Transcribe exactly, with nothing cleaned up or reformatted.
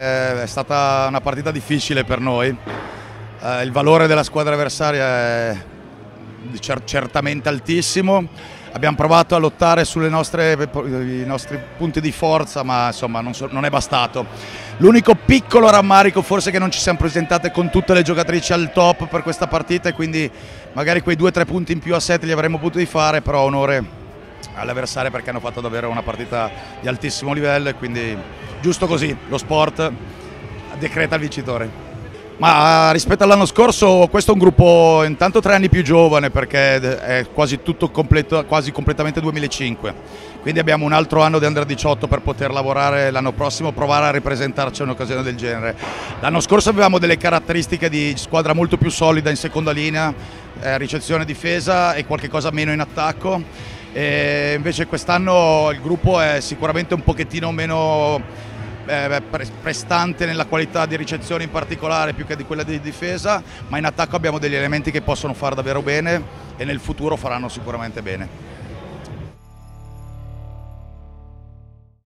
È stata una partita difficile per noi, eh, il valore della squadra avversaria è certamente altissimo, abbiamo provato a lottare sui nostri punti di forza, ma insomma non, so, non è bastato. L'unico piccolo rammarico forse è che non ci siamo presentate con tutte le giocatrici al top per questa partita e quindi magari quei due o tre punti in più a sette li avremmo potuti fare, però onore all'avversario perché hanno fatto davvero una partita di altissimo livello e quindi giusto così, lo sport decreta il vincitore. Ma rispetto all'anno scorso questo è un gruppo intanto tre anni più giovane perché è quasi tutto completo, quasi completamente duemilacinque, quindi abbiamo un altro anno di under diciotto per poter lavorare l'anno prossimo, provare a ripresentarci un'occasione del genere. L'anno scorso avevamo delle caratteristiche di squadra molto più solida in seconda linea, eh, ricezione, difesa e qualche cosa meno in attacco. E invece quest'anno il gruppo è sicuramente un pochettino meno eh, prestante nella qualità di ricezione in particolare più che di quella di difesa, ma in attacco abbiamo degli elementi che possono fare davvero bene e nel futuro faranno sicuramente bene.